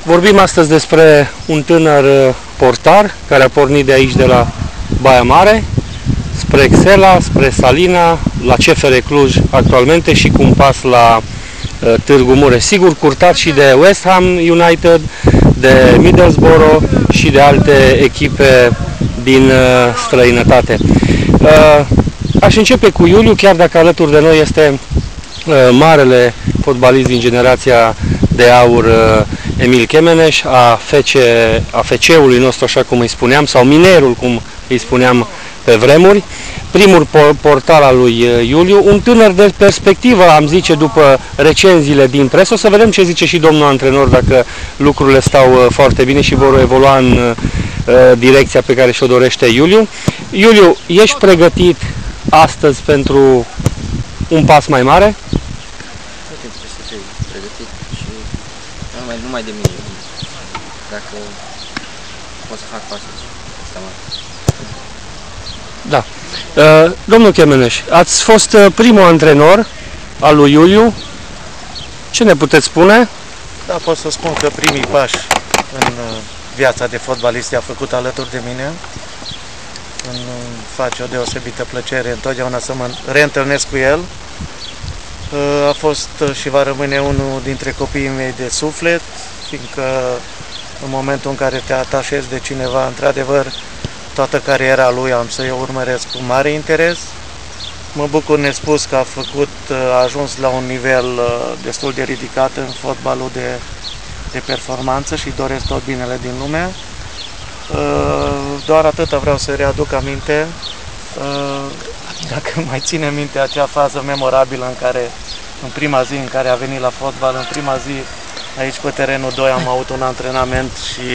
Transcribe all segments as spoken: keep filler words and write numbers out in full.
Vorbim astăzi despre un tânăr portar care a pornit de aici, de la Baia Mare, spre Xela, spre Salina, la C F R Cluj actualmente și cu un pas la uh, Târgu Mureș. Sigur, curtat și de West Ham United, de Middlesbrough și de alte echipe din uh, străinătate. Uh, aș începe cu Iuliu, chiar dacă alături de noi este uh, marele fotbalist din generația de aur, uh, Emil Chemeneș, a F C-ului nostru, așa cum îi spuneam, sau minerul, cum îi spuneam pe vremuri. Primul portar al lui Iuliu, un tânăr de perspectivă, am zice, după recenziile din presă. O să vedem ce zice și domnul antrenor, dacă lucrurile stau foarte bine și vor evolua în uh, direcția pe care și-o dorește Iuliu. Iuliu, ești pregătit astăzi pentru un pas mai mare? Tot timpul trebuie să fii pregătit și numai, numai de mine, dacă pot să fac pasul ăsta mare. Da. Domnul Chemeneș, ați fost primul antrenor al lui Iuliu. Ce ne puteți spune? Da, pot să spun că primii pași în viața de fotbalist i-a făcut alături de mine. Îmi face o deosebită plăcere întotdeauna să mă reîntâlnesc cu el. A fost și va rămâne unul dintre copiii mei de suflet, fiindcă în momentul în care te atașezi de cineva, într-adevăr, toată cariera lui am să-i urmăresc cu mare interes. Mă bucur nespus că a făcut, a ajuns la un nivel destul de ridicat în fotbalul de, de performanță și doresc tot binele din lume. Doar atâta vreau să readuc aminte, dacă mai ține minte acea fază memorabilă în care, în prima zi în care a venit la fotbal, în prima zi aici pe terenul doi am avut un antrenament și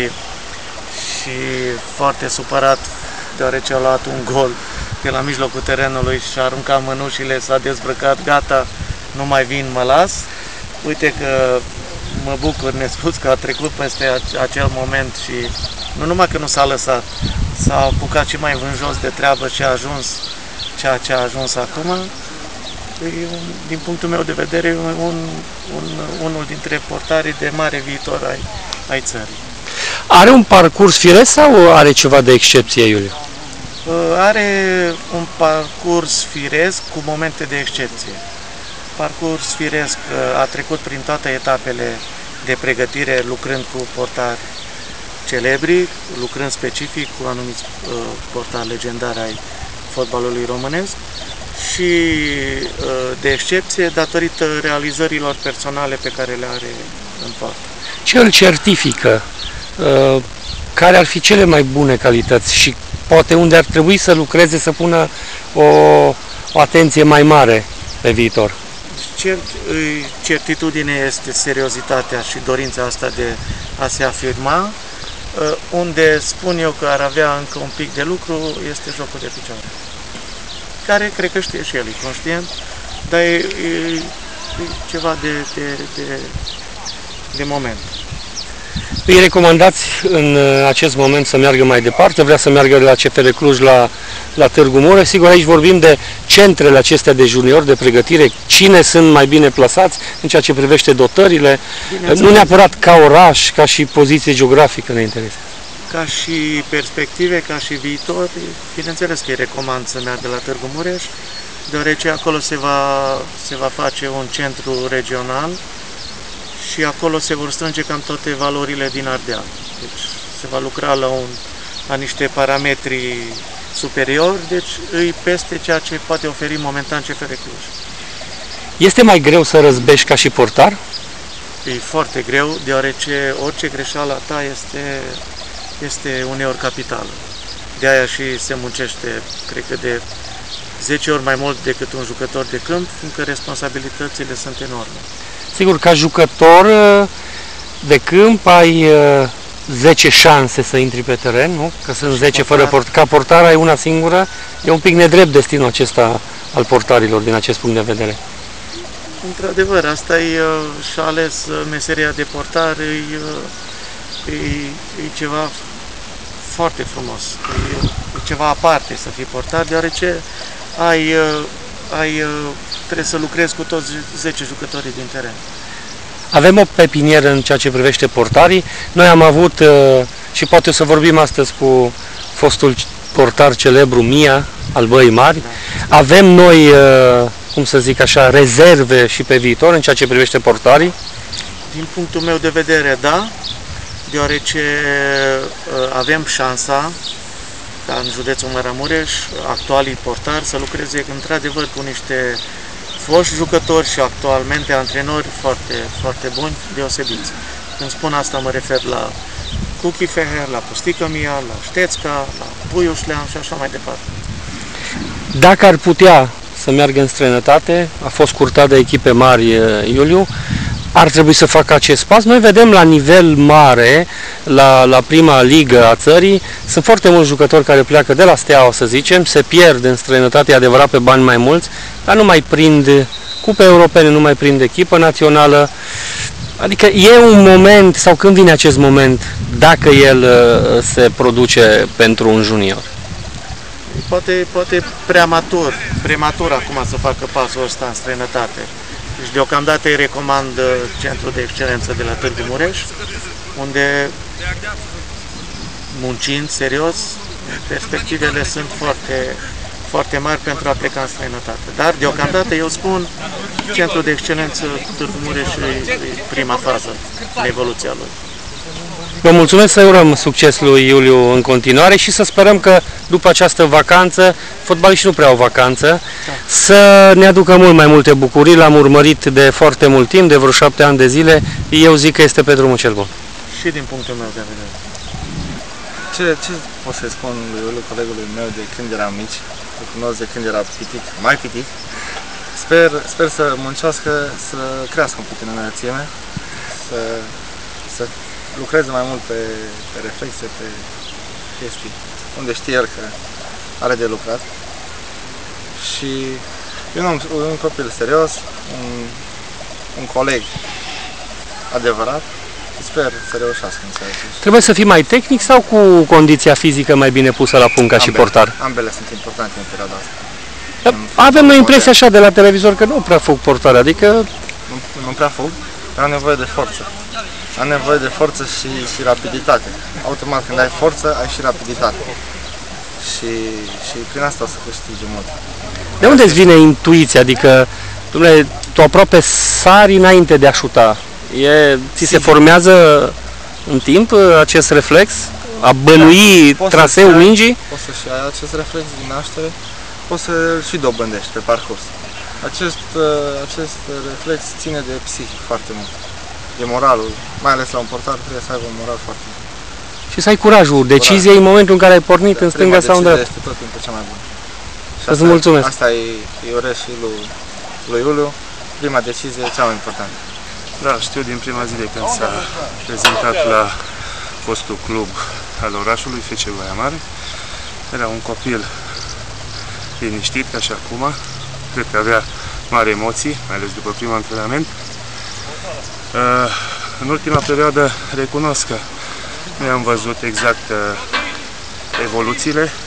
și foarte supărat deoarece a luat un gol de la mijlocul terenului și a aruncat mânușile, s-a dezbrăcat, gata, nu mai vin, mă las. Uite că mă bucur nespus că a trecut peste acel moment și nu numai că nu s-a lăsat, s-a apucat și mai vânjos de treabă și a ajuns ceea ce a ajuns acum. E, din punctul meu de vedere, un, un, unul dintre portarii de mare viitor ai, ai țării. Are un parcurs firesc sau are ceva de excepție, Iuliu? Are un parcurs firesc cu momente de excepție. Parcurs firesc, a trecut prin toate etapele de pregătire, lucrând cu portari celebri, lucrând specific cu anumiți portari legendari ai fotbalului românesc și de excepție datorită realizărilor personale pe care le are în poartă. Ce îl certifică? Care ar fi cele mai bune calități și poate unde ar trebui să lucreze, să pună o, o atenție mai mare pe viitor? Cert, certitudine este seriozitatea și dorința asta de a se afirma. Unde spun eu că ar avea încă un pic de lucru este jocul de picioare, care cred că știe și el, e conștient, dar e, e, e ceva de, de, de, de moment. Îi recomandați în acest moment să meargă mai departe, vrea să meargă de la C F R Cluj la, la Târgu Mureș. Sigur, aici vorbim de centrele acestea de juniori, de pregătire, cine sunt mai bine plasați în ceea ce privește dotările, nu neapărat ca oraș, ca și poziție geografică ne interesează. Ca și perspective, ca și viitor, bineînțeles că îi recomand să meargă la Târgu Mureș, deoarece acolo se va, se va face un centru regional și acolo se vor strânge cam toate valorile din Ardeal. Deci se va lucra la, un, la niște parametri superiori, deci îi peste ceea ce poate oferi momentan C F R Cluj. Este mai greu să răzbești ca și portar? E foarte greu, deoarece orice greșeală a ta este, este uneori capitală. De aia și se muncește, cred că de zece ori mai mult decât un jucător de câmp, fiindcă responsabilitățile sunt enorme. Sigur, ca jucător de câmp ai zece șanse să intri pe teren, nu? Că sunt zece fără portar. Ca portar ai una singură. E un pic nedrept destinul acesta al portarilor din acest punct de vedere. Într-adevăr, asta e și-a ales meseria de portar, e, e, e ceva foarte frumos. E, e ceva aparte să fii portar, deoarece ai, ai trebuie să lucrezi cu toți zece jucătorii din teren. Avem o pepinieră în ceea ce privește portarii. Noi am avut, și poate să vorbim astăzi cu fostul portar celebru Mia, al Băii Mari. Avem noi, cum să zic așa, rezerve și pe viitor în ceea ce privește portarii? Din punctul meu de vedere, da, deoarece avem șansa ca în județul Maramureș, actualii portari, să lucreze într-adevăr cu niște foști jucători și actualmente antrenori foarte, foarte buni, deosebiți. Când spun asta mă refer la Cuchi Feher, la Pustică Mia, la Ștețca, la Puiu Șlean și așa mai departe. Dacă ar putea să meargă în străinătate, a fost curtat de echipe mari Iuliu, ar trebui să facă acest pas. Noi vedem la nivel mare, la, la prima ligă a țării, sunt foarte mulți jucători care pleacă de la Steaua, să zicem, se pierd în străinătate, e adevărat, pe bani mai mulți, dar nu mai prind cupe europene, nu mai prind echipă națională. Adică e un moment, sau când vine acest moment, dacă el uh, se produce pentru un junior? Poate, poate prematur, prematur acum să facă pasul ăsta în străinătate. Deci deocamdată îi recomand Centrul de Excelență de la Târgu Mureș, unde, muncind serios, perspectivele sunt foarte, foarte mari pentru a pleca în străinătate. Dar deocamdată eu spun, Centrul de Excelență Târgu Mureș e, e prima fază în evoluția lui. Vă mulțumesc, să urăm succes lui Iuliu în continuare și să sperăm că după această vacanță, fotbaliștii nu prea au vacanță, da, să ne aducă mult mai multe bucurii. L-am urmărit de foarte mult timp, de vreo șapte ani de zile, eu zic că este pe drumul cel bun. Și din punctul meu de vedere. Ce, ce pot să spun lui Iuliu, colegului meu, de când eram mici, îl cunosc de când era pitic, mai pitic. Sper, sper să muncească, să crească un pic în înălțime, să, să lucreze mai mult pe, pe reflexe, pe chestii, unde știe el că are de lucrat. Și eu un, un copil serios, un, un coleg adevărat, sper să reușească în țara. Trebuie să fii mai tehnic sau cu condiția fizică mai bine pusă la punct ca și portar? Ambele sunt importante în perioada asta. Avem noi impresia așa de la televizor că nu prea fug portare, adică... Nu, nu prea fug, dar am nevoie de forță. Am nevoie de forță și, și rapiditate. Automat, când ai forță, ai și rapiditate. Și, și prin asta o să câștigi mult. De unde îți vine intuiția? Adică, dumne, tu aproape sari înainte de a șuta. E, ți se formează în timp acest reflex? A bănui da, traseul ai, mingii? Poți să și ai acest reflex din naștere, poți să și dobândești pe parcurs. Acest, acest reflex ține de psihic foarte mult. De moralul, mai ales la un portar, trebuie să aibă un moral foarte bun. Și să ai curajul deciziei în momentul în care ai pornit, da, în stânga sau în dreapta. Este tot timpul cea mai bună. Și asta, mulțumesc. Asta îi, îi urez și lui, lui Iuliu, prima decizie cea mai importantă. Da, știu din prima zi de când s-a prezentat la fostul club al orașului, F C Baia Mare. Era un copil liniștit, ca și acum. Cred că avea mari emoții, mai ales după primul antrenament. În ultima perioadă recunosc că noi am văzut exact evoluțiile,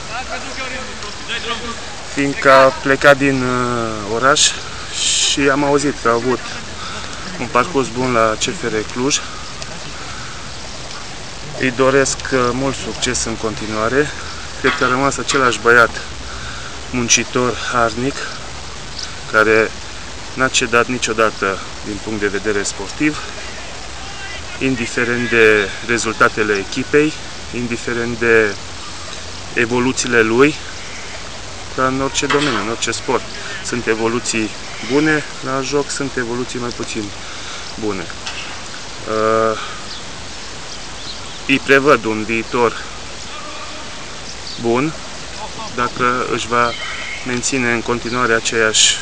fiindcă a plecat din oraș și am auzit că a avut un parcurs bun la C F R Cluj. Îi doresc mult succes în continuare. Cred că a rămas același băiat muncitor, harnic, care n-a cedat niciodată din punct de vedere sportiv, indiferent de rezultatele echipei, indiferent de evoluțiile lui, ca în orice domeniu, în orice sport. Sunt evoluții bune, la joc sunt evoluții mai puțin bune. Uh, îi prevăd un viitor bun, dacă își va menține în continuare aceeași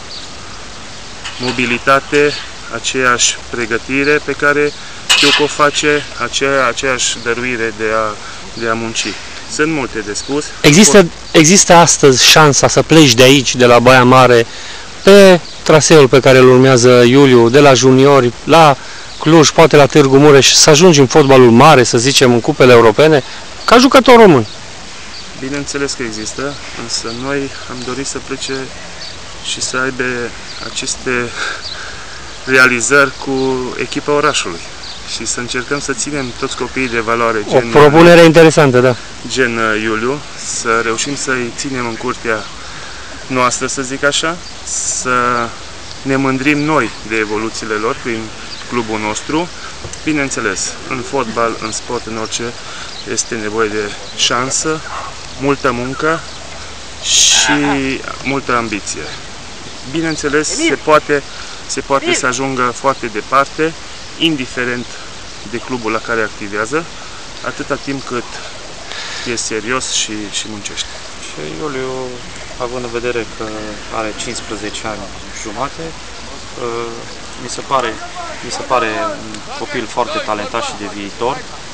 mobilitate, aceeași pregătire pe care știu că o face, aceea, aceeași dăruire de a, de a munci. Sunt multe de spus. Există, există astăzi șansa să pleci de aici, de la Baia Mare, pe traseul pe care îl urmează Iuliu, de la juniori la Cluj, poate la Târgu Mureș, să ajungi în fotbalul mare, să zicem, în cupele europene, ca jucător român? Bineînțeles că există, însă noi am dorit să plece și să aibă aceste realizări cu echipa orașului și să încercăm să ținem toți copiii de valoare. O gen, propunere interesantă, da. Gen Iuliu, să reușim să-i ținem în curtea noastră, să zic așa, să ne mândrim noi de evoluțiile lor prin clubul nostru. Bineînțeles, în fotbal, în sport, în orice, este nevoie de șansă, multă muncă și multă ambiție. Bineînțeles, se poate, se poate să ajungă foarte departe, indiferent de clubul la care activează, atâta timp cât e serios și, și muncește. Și Iuliu, având în vedere că are cincisprezece ani jumate, mi se pare, mi se pare un copil foarte talentat și de viitor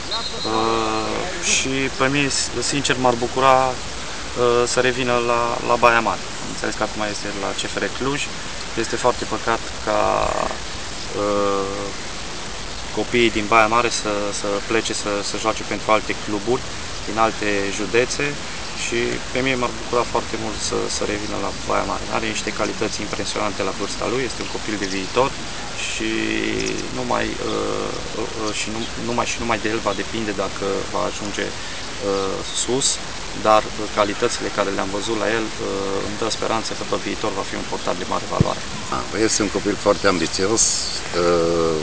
și pe mine, sincer, m-ar bucura să revină la, la Baia Mare. Am înțeles că acum este la C F R Cluj. Este foarte păcat ca uh, copiii din Baia Mare să, să plece să, să joace pentru alte cluburi din alte județe și pe mine m-ar bucura foarte mult să, să revină la Baia Mare. Are niște calități impresionante la vârsta lui, este un copil de viitor și numai, uh, uh, și nu, numai și numai de el va depinde dacă va ajunge uh, sus, dar calitățile care le-am văzut la el uh, îmi dă speranță că pe viitor va fi un portar de mare valoare. Este un copil foarte ambițios, uh,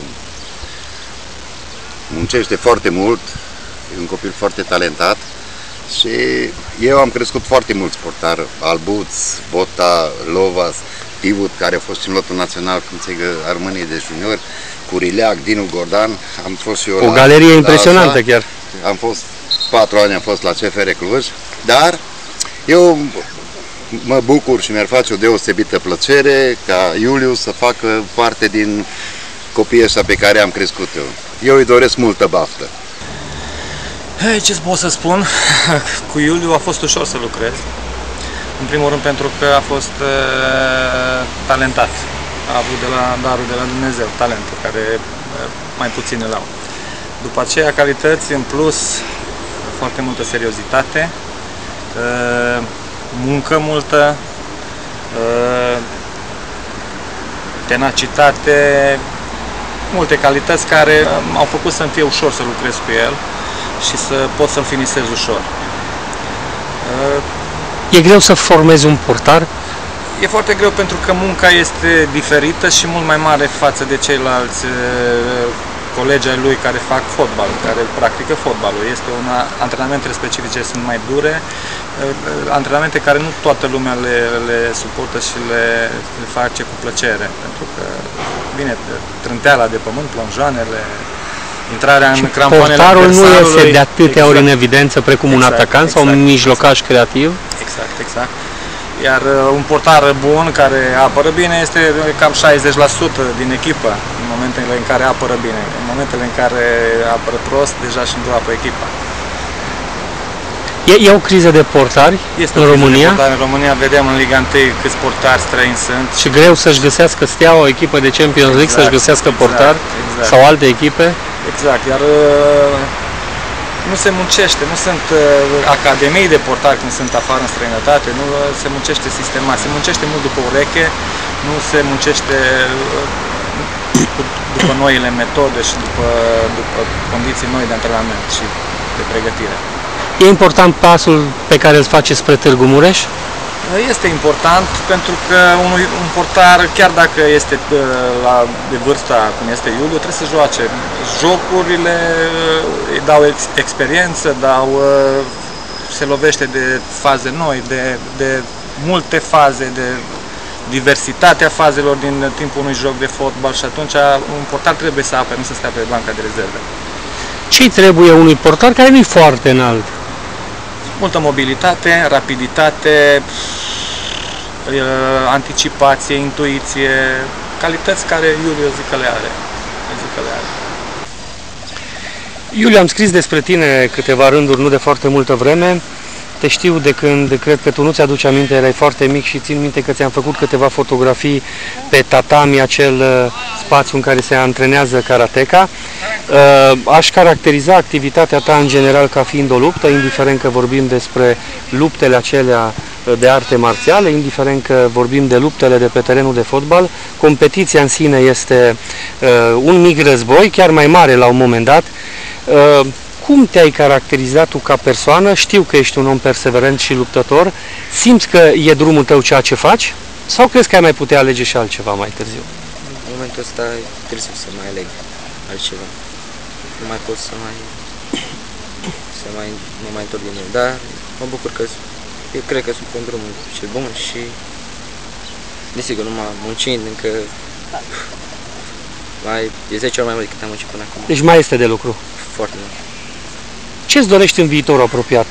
muncește foarte mult, e un copil foarte talentat și eu am crescut foarte mulți portari, Albuț, Bota, Lovas, Pivut, care a fost și în lotul național Câmțegă Armâniei de juniori, Curileac, Dinu Gordan, am fost și eu o la, galerie impresionantă asta. Chiar. Am fost patru ani, am fost la C F R Cluj, dar eu mă bucur și mi-ar face o deosebită plăcere ca Iuliu să facă parte din copiii ăștia pe care am crescut eu. Eu îi doresc multă baftă. Hey, ce pot să spun? Cu Iuliu a fost ușor să lucrez. În primul rând pentru că a fost uh, talentat. A avut de la darul de la Dumnezeu, talentul, care uh, mai puțin îl au. După aceea, calități în plus, foarte multă seriozitate, uh, muncă multă, uh, tenacitate, multe calități care m-au făcut să-mi fie ușor să lucrez cu el și să pot să-l finisez ușor. E greu să formezi un portar? E foarte greu pentru că munca este diferită și mult mai mare față de ceilalți colegi ai lui care fac fotbal, care practică fotbalul. Este un antrenamentele specifice sunt mai dure, antrenamente care nu toată lumea le, le suportă și le, le face cu plăcere, pentru că, bine, trânteala de pământ, plonjoanele, intrarea în crampoanele portarul nu iese de atâtea ori exact. în evidență precum un exact, atacant exact, sau un mijlocaș exact. creativ? Exact, exact. Iar un portar bun care apără bine este cam șaizeci la sută din echipă în momentele în care apără bine. În momentele în care apără prost, deja și îngroapă echipa. E, e o criză de portari este în România? De portari în România, vedem în Liga unu câți portari străini sunt. Și greu să-și găsească Steaua, o echipă de Champions League, exact, să-și găsească exact, portar exact. sau alte echipe? Exact, iar nu se muncește, nu sunt academii de portari când sunt afară în străinătate, nu se muncește sistemat, se muncește mult după ureche, nu se muncește după noile metode și după, după condiții noi de antrenament și de pregătire. E important pasul pe care îl face spre Târgu Mureș? Este important pentru că un, un portar, chiar dacă este la, de vârsta cum este Iuliu, trebuie să joace. Jocurile îi dau ex, experiență, dau, se lovește de faze noi, de, de multe faze, de diversitatea fazelor din timpul unui joc de fotbal și atunci un portar trebuie să apere, nu să stea pe banca de rezerve. Ce trebuie unui portar care nu e foarte înalt? Multă mobilitate, rapiditate, anticipație, intuiție, calități care Iuliu zic că le are. Zic că le are. Iuliu, am scris despre tine câteva rânduri, nu de foarte multă vreme. Te știu de când, cred că tu nu ți-aduci aminte, erai foarte mic și țin minte că ți-am făcut câteva fotografii pe tatami, acel spațiu în care se antrenează karateka. Aș caracteriza activitatea ta în general ca fiind o luptă, indiferent că vorbim despre luptele acelea de arte marțiale, indiferent că vorbim de luptele de pe terenul de fotbal. Competiția în sine este uh, un mic război, chiar mai mare la un moment dat. Uh, cum te-ai caracterizat tu ca persoană? Știu că ești un om perseverent și luptător. Simți că e drumul tău ceea ce faci? Sau crezi că ai mai putea alege și altceva mai târziu? În momentul ăsta trebuie să mai aleg altceva. Nu mai pot să mai, să mai, mă mai întorc din el. Dar mă bucur că eu cred că sunt pe un drum cel bun și desigur, numai muncind încă mai, e zece ori mai mult decât am muncit până acum. Deci mai este de lucru. Foarte mult. Ce-ți dorești în viitorul apropiat?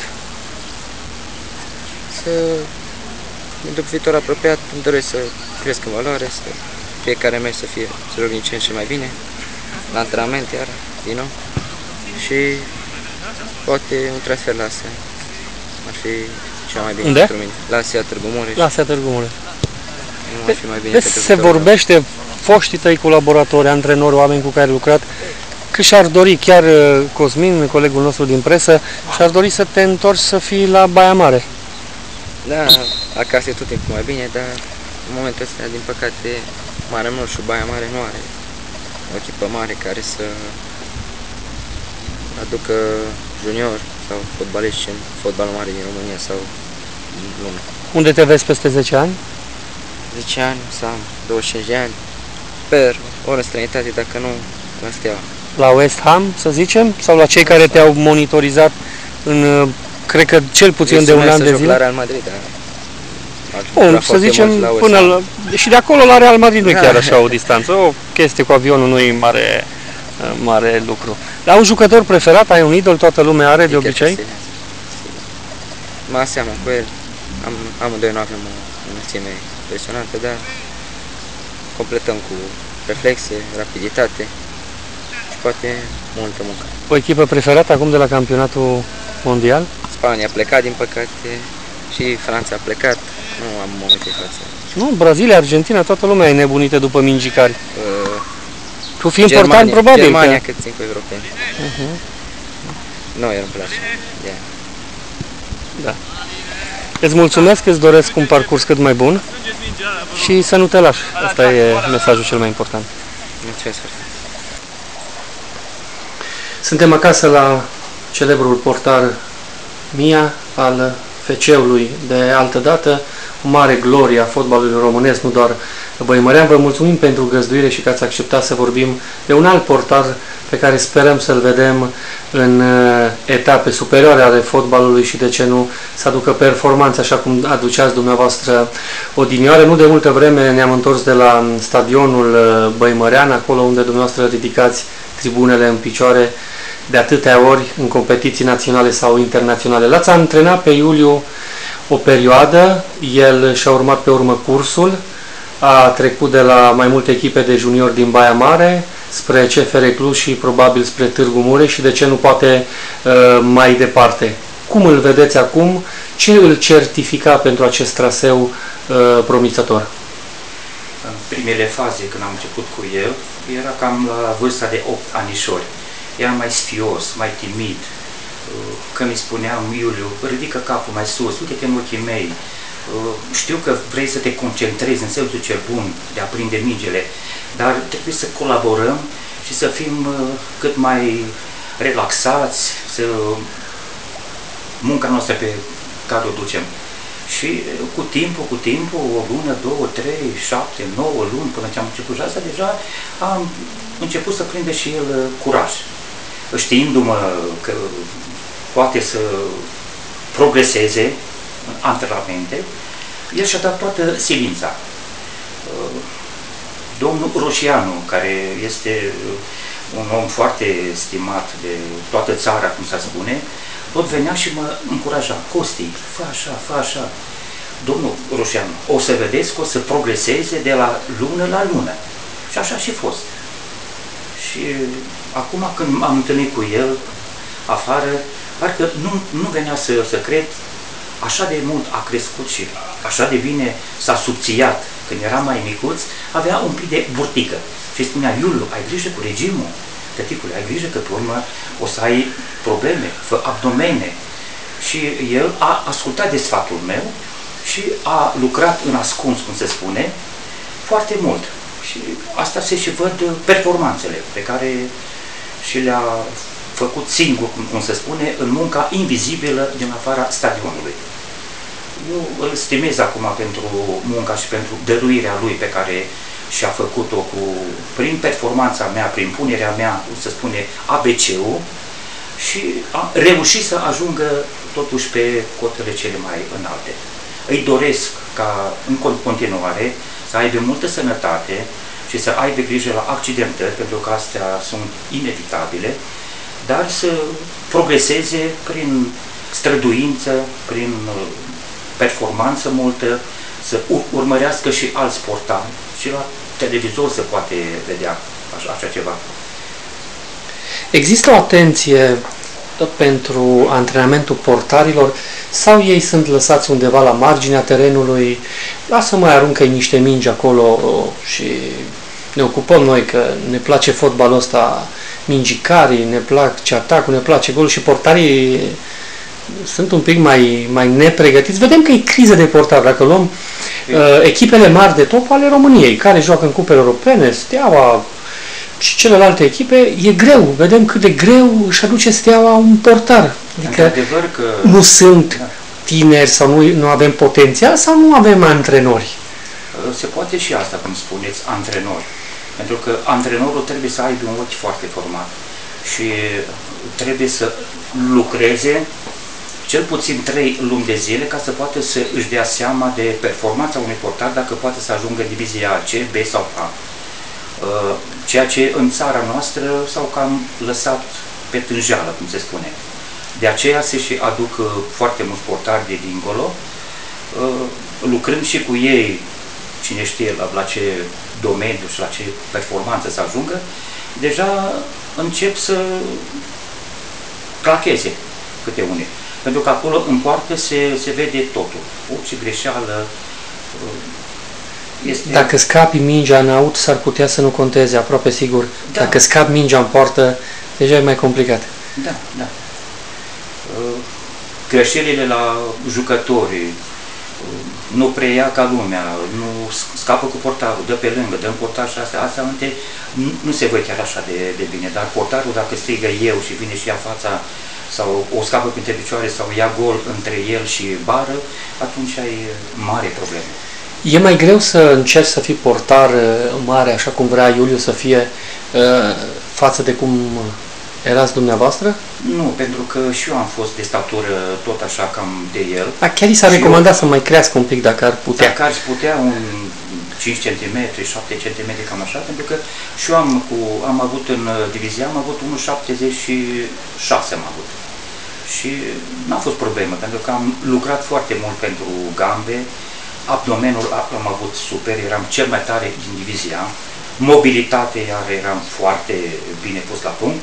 Să, după viitor apropiat, îmi doresc să cresc în valoare, să fiecare meci să fie, să joc din ce în ce mai bine, la antrenament iar, din nou, și poate un transfer la Asia ar fi cea mai bine Unde? pentru mine. La Asia Târgu Mureș. La Asia Târgu Mureș. Nu ar fi mai bine pentru Se vorbește, foștii tăi colaboratori, antrenori, oameni cu care ai lucrat, că și-ar dori, chiar Cosmin, colegul nostru din presă, și-ar dori să te întorci să fii la Baia Mare. Da, acasă e tot timpul mai bine, dar în momentul ăsta, din păcate, Mare Mult și Baia Mare nu are o echipă mare care să aducă junior sau fotbaliști în fotbalul mare din România sau din lume. Unde te vezi peste zece ani? zece ani sau douăzeci și cinci de ani. Sper, ori în străinătate, dacă nu, la Steaua. La West Ham, să zicem? Sau la cei care te-au monitorizat în, cred că cel puțin de un an de zile? La Real Madrid, dar Bun, să zicem, la până la... Și de acolo la Real Madrid nu e chiar așa o distanță. O chestie cu avionul nu e mare, mare lucru. Dar un jucător preferat? Ai un idol? Toată lumea are de obicei? Mă aseamăn cu el. Am, amândoi nu avem o înălțime impresionantă, dar completăm cu reflexe, rapiditate și poate multă muncă. O echipă preferată acum de la campionatul mondial? Spania a plecat, din păcate, și Franța a plecat. Nu am momente în față. Nu, Brazilia, Argentina, toată lumea e nebunită după mingicari. Uh, tu fii Germania, important, probabil. Germania, că... cât țin cu europeni. Uh-huh. Nu, el îmi place. Yeah. Da. Îți mulțumesc, îți doresc un parcurs cât mai bun și să nu te lași. Asta e mesajul cel mai important. Mulțumesc foarte mult. Suntem acasă la celebrul portar Mia al F C-ului de altădată, o mare glorie a fotbalului românesc, nu doar băimărean. Vă mulțumim pentru găzduire și că ați acceptat să vorbim de un alt portar pe care sperăm să-l vedem în etape superioare ale fotbalului și, de ce nu, să aducă performanțe așa cum aduceați dumneavoastră odinioară. Nu de multă vreme ne-am întors de la stadionul Băimărean, acolo unde dumneavoastră ridicați tribunele în picioare de atâtea ori în competiții naționale sau internaționale. L-ați antrenat pe Iuliu o perioadă, el și-a urmat pe urmă cursul, a trecut de la mai multe echipe de juniori din Baia Mare spre C F R Cluj și probabil spre Târgu Mureș și, de ce nu, poate mai departe. Cum îl vedeți acum? Ce îl certifica pentru acest traseu promițător? În primele faze, când am început cu el, era cam la vârsta de opt anișori. Era mai sfios, mai timid. Când îi spuneam, Iuliu, ridică capul mai sus, uite-te în ochii mei, știu că vrei să te concentrezi în sensul cel bun de a prinde mingele, dar trebuie să colaborăm și să fim cât mai relaxați, să munca noastră pe care o ducem. Și cu timpul, cu timpul, o lună, două, trei, șapte, nouă luni, până ce am început și asta, deja am început să prinde și el curaj. Știindu-mă că poate să progreseze în antrenamente, el și-a dat toată silința. Domnul Roșianu, care este un om foarte stimat de toată țara, cum se spune, tot venea și mă încuraja. Costi, fă așa, fă așa. Domnul Roșianu, o să vedeți că o să progreseze de la lună la lună. Și așa și fost. Și acum când am întâlnit cu el afară, parcă nu, nu venea să, să cred, așa de mult a crescut și așa de bine s-a subțiat. Când era mai micuț, avea un pic de burtică. Și spunea, Iuliu, ai grijă cu regimul. Tăticule, ai grijă că pe urmă o să ai probleme, fă abdomene. Și el a ascultat de sfatul meu și a lucrat în ascuns, cum se spune, foarte mult. Și asta se și văd performanțele pe care și le-a făcut singur, cum, cum se spune, în munca invizibilă din afara stadionului. Eu îl stimez acum pentru munca și pentru dăruirea lui pe care și-a făcut-o cu, prin performanța mea, prin punerea mea, cum se spune, A B C-ul, și a reușit să ajungă totuși pe cotele cele mai înalte. Îi doresc ca în continuare să aibă multă sănătate și să aibă grijă la accidentări, pentru că astea sunt inevitabile, dar să progreseze prin străduință, prin performanță multă, să urmărească și alți sportari. Și la televizor se poate vedea așa, așa ceva. Există o atenție pentru antrenamentul portarilor sau ei sunt lăsați undeva la marginea terenului, lasă mai aruncă niște mingi acolo și ne ocupăm noi că ne place fotbalul ăsta, mingicarii, ne place atacul, ne place golul și portarii sunt un pic mai, mai nepregătiți. Vedem că e criză de portari. Dacă luăm uh, echipele mari de top ale României, care joacă în cupele europene, Steaua și celelalte echipe, e greu. Vedem cât de greu își aduce Steaua un portar. Adică adevăr că nu sunt tineri sau nu, nu avem potențial sau nu avem antrenori. Se poate și asta, cum spuneți, antrenori. Pentru că antrenorul trebuie să aibă un ochi foarte format și trebuie să lucreze cel puțin trei luni de zile ca să poată să își dea seama de performanța unui portar, dacă poate să ajungă în divizia C, B sau A. Ceea ce în țara noastră s-au cam lăsat pe tânjeală, cum se spune. De aceea se și aduc foarte mulți portari de dincolo, lucrând și cu ei, cine știe la, la ce domeniu și la ce performanță să ajungă, deja încep să clacheze câte unii. Pentru că acolo în poartă se, se vede totul. Orice greșeală este... Dacă scapi mingea în aut, s-ar putea să nu conteze, aproape sigur. Da. Dacă scapi mingea în poartă, deja e mai complicat. Da, da. Greșelile la jucători, nu preia ca lumea, nu scapă cu portarul, dă pe lângă, dă în portar și astea, astea nu, nu se văd chiar așa de, de bine, dar portarul dacă strigă eu și vine și ia fața sau o scapă printre picioare sau ia gol între el și bară, atunci ai mare problemă. E mai greu să încerci să fii portar mare, așa cum vrea Iuliu să fie, față de cum erați dumneavoastră? Nu, pentru că și eu am fost de statură tot așa cam de el. A, chiar i s-a recomandat eu, să mai crească un pic dacă ar putea. Dacă ar putea un cinci centimetri, șapte centimetri, cam așa, pentru că și eu am, cu, am avut în divizia, am avut unu șaptezeci și șase am avut. Și n-a fost problemă, pentru că am lucrat foarte mult pentru gambe, abdomenul am avut super, eram cel mai tare din divizia, mobilitate, iar eram foarte bine pus la punct.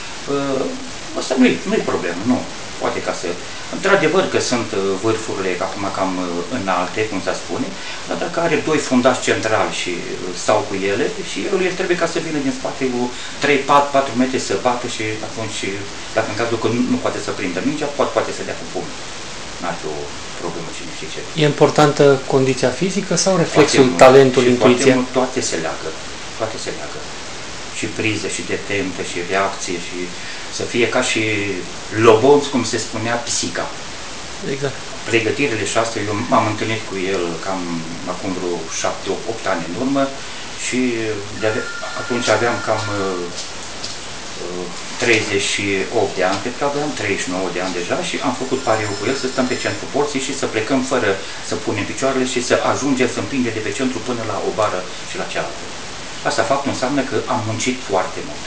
Asta nu-i nu-i problemă, nu. Poate ca să... Într-adevăr că sunt vârfurile acum cam înalte, cum se spune, dar dacă are doi fundași centrali și stau cu ele, și el, el trebuie ca să vină din spate cu trei patru metri să bată și atunci, dacă în cazul că nu, nu poate să prindă mingea, poate, poate să dea cu pumn. N-ar fi o problemă, cine știe ce. E importantă condiția fizică sau reflexul, foarte talentul, mult, intuiția? Mult, toate se leagă, toate se leagă. Și priză, și detentă, și reacție, și să fie ca și lobonț, cum se spunea, pisica. Exact. Pregătirile și astea, eu m-am întâlnit cu el cam acum vreo șapte opt ani în urmă și de atunci aveam cam uh, treizeci și opt de ani, cred că aveam treizeci și nouă de ani deja și am făcut pariu cu el să stăm pe centru porții și să plecăm fără să punem picioarele și să ajungem să împingem de pe centru până la o bară și la cealaltă. Asta faptul înseamnă că am muncit foarte mult.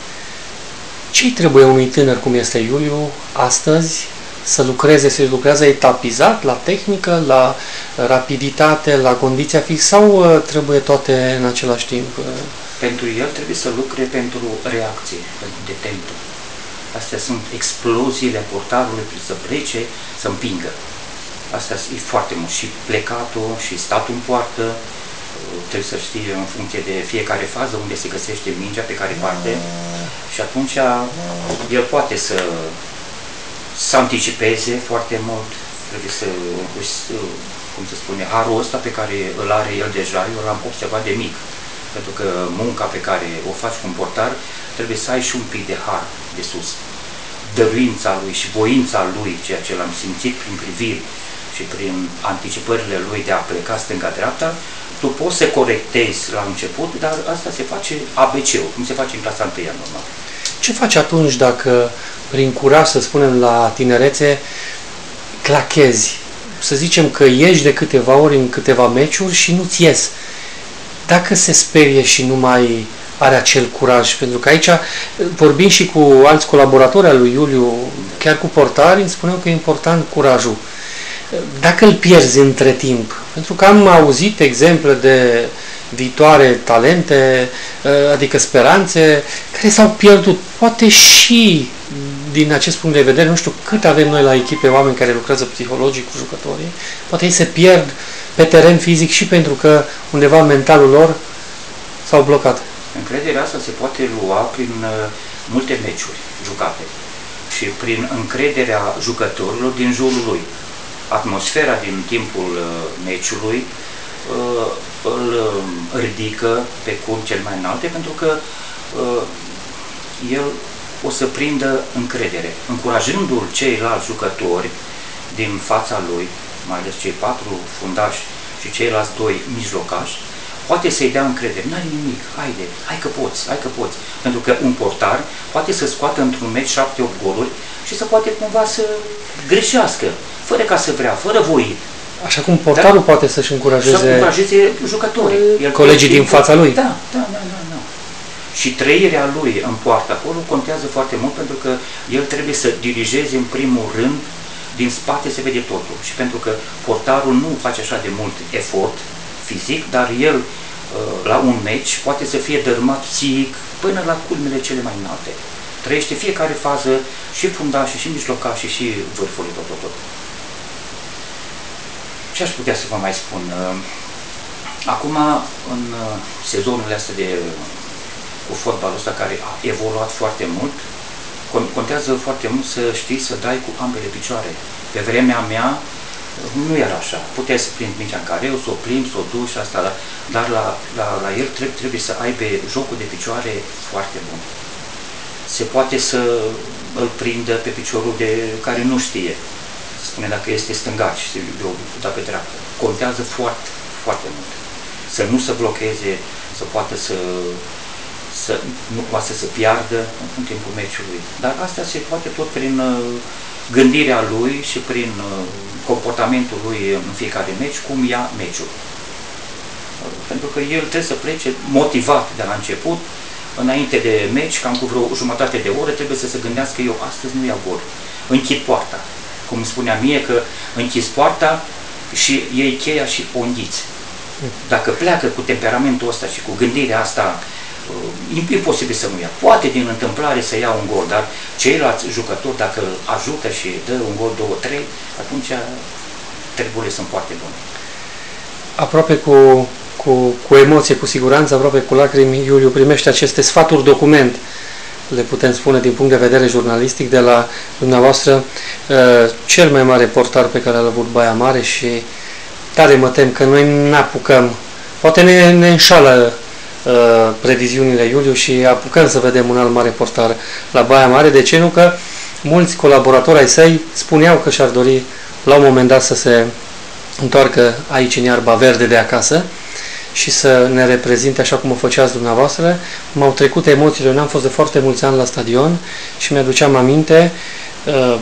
Ce-i trebuie unui tânăr cum este Iuliu astăzi să lucreze, să lucrează etapizat la tehnică, la rapiditate, la condiția fixă sau trebuie toate în același timp? Pentru el trebuie să lucre pentru reacție, pentru detentă. Astea sunt exploziile portarului, să plece, să împingă. Asta e foarte mult. Și plecatul, și statul în poartă, trebuie să știe în funcție de fiecare fază unde se găsește mingea, pe care parte. Și atunci el poate să să anticipeze foarte mult, trebuie să își cum se spune, harul ăsta pe care îl are el deja, eu l-am observat de mic. Pentru că munca pe care o faci cu un portar, trebuie să ai și un pic de har de sus. Dăruința lui și voința lui, ceea ce l-am simțit prin priviri și prin anticipările lui de a pleca stânga-dreapta, tu poți să corectezi la început, dar asta se face A B C-ul, cum se face în clasa întâia normal. Ce faci atunci dacă, prin curaj, să spunem, la tinerețe, clachezi? Să zicem că ieși de câteva ori în câteva meciuri și nu-ți ies. Dacă se sperie și nu mai are acel curaj, pentru că aici, vorbind și cu alți colaboratori al lui Iuliu, chiar cu portari, îmi spuneau că e important curajul. Dacă îl pierzi între timp, pentru că am auzit exemple de viitoare talente, adică speranțe, care s-au pierdut. Poate și din acest punct de vedere, nu știu cât avem noi la echipe oameni care lucrează psihologic cu jucătorii, poate ei se pierd pe teren fizic și pentru că undeva mentalul lor s-au blocat. Încrederea asta se poate lua prin uh, multe meciuri jucate și prin încrederea jucătorilor din jurul lui. Atmosfera din timpul uh, meciului uh, îl uh, ridică pe culmi cel mai înalte, pentru că uh, el o să prindă încredere, încurajându-l ceilalți jucători din fața lui, mai ales cei patru fundași și ceilalți doi mijlocași, poate să-i dea încredere. N-ai nimic, haide, hai că poți, hai că poți. Pentru că un portar poate să scoată într-un meci șapte opt goluri și să poate cumva să greșească, fără ca să vrea, fără voie. Așa cum portarul da? poate să-și încurajeze, să încurajeze jucătorii. El colegii din fața lui. Da, da, da, da, da. Și trăirea lui în poartă acolo contează foarte mult, pentru că el trebuie să dirigeze în primul rând, din spate se vede totul. Și pentru că portarul nu face așa de mult efort fizic, dar el la un meci poate să fie dărâmat psihic până la culmele cele mai înalte. Trăiește fiecare fază, și fundașii, și mijlocașii, și vârfului, tot, tot, tot. Ce aș putea să vă mai spun? Acum, în sezonurile astea de cu fotbalul ăsta care a evoluat foarte mult, contează foarte mult să știi să dai cu ambele picioare. Pe vremea mea nu era așa. Puteai să prinzi mingea în careu, să o plimbi, să o duci, asta, dar la, la, la el trebuie, trebuie să aibă jocul de picioare foarte bun. Se poate să îl prindă pe piciorul de care nu știe, să spune dacă este stângaci, da pe dreapta. Contează foarte, foarte mult. Să nu se blocheze, să poată să să nu poate să se piardă în timpul meciului. Dar asta se poate tot prin uh, gândirea lui și prin uh, comportamentul lui în fiecare meci, cum ia meciul. Uh, pentru că el trebuie să plece motivat de la început, înainte de meci, cam cu vreo jumătate de oră, trebuie să se gândească: eu astăzi nu iau gol. Închid poarta. Cum spunea mie, că închizi poarta și iei cheia și o înghiți. Dacă pleacă cu temperamentul ăsta și cu gândirea asta, e imposibil să nu ia. Poate din întâmplare să ia un gol, dar ceilalți jucători, dacă ajută și dă un gol, două, trei, atunci treburile sunt foarte bune. Aproape cu, cu, cu emoție, cu siguranță, aproape cu lacrimi, Iuliu primește aceste sfaturi document, le putem spune din punct de vedere jurnalistic, de la dumneavoastră, cel mai mare portar pe care l-a avut Baia Mare, și tare mă tem că noi ne apucăm, poate ne, ne înșală Uh, previziunile Iuliu și apucăm să vedem un alt mare portar la Baia Mare. De ce nu? Că mulți colaboratori ai săi spuneau că și-ar dori la un moment dat să se întoarcă aici în iarba verde de acasă și să ne reprezinte așa cum o făceați dumneavoastră. M-au trecut emoțiile, eu am fost de foarte mulți ani la stadion și mi-aduceam aminte uh,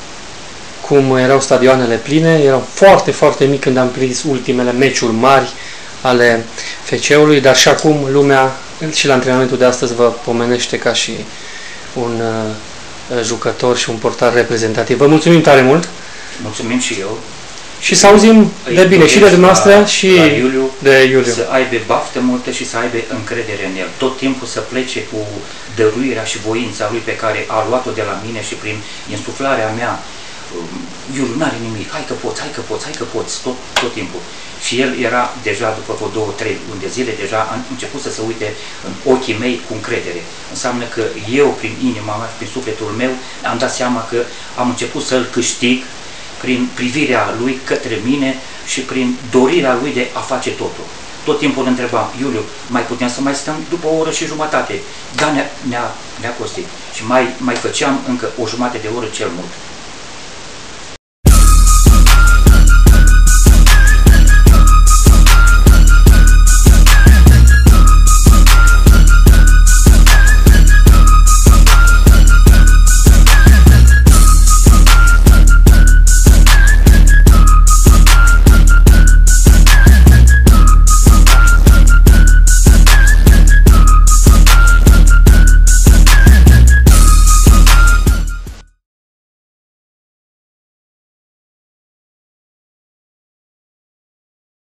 cum erau stadioanele pline. Eram foarte, foarte mic când am prins ultimele meciuri mari ale F C-ului, dar și acum lumea și la antrenamentul de astăzi vă pomenește ca și un uh, jucător și un portar reprezentativ. Vă mulțumim tare mult! Mulțumim și eu! Și să auzim de bine și de dumneavoastră la, și la Iuliu, de Iuliu. Să aibă baftă multă și să aibă încredere în el. Tot timpul să plece cu dăruirea și voința lui pe care a luat-o de la mine și prin insuflarea mea. Iuliu, n-are nimic, hai că poți, hai că poți, hai că poți, tot, tot timpul. Și el era deja, după vreo două, trei luni de zile, deja a început să se uite în ochii mei cu încredere. Înseamnă că eu, prin inima mea, prin sufletul meu, am dat seama că am început să-l câștig prin privirea lui către mine și prin dorirea lui de a face totul. Tot timpul îl întrebam, Iuliu, mai putem să mai stăm după o oră și jumătate? Da, ne-a ne ne costit. Și mai, mai făceam încă o jumătate de oră cel mult.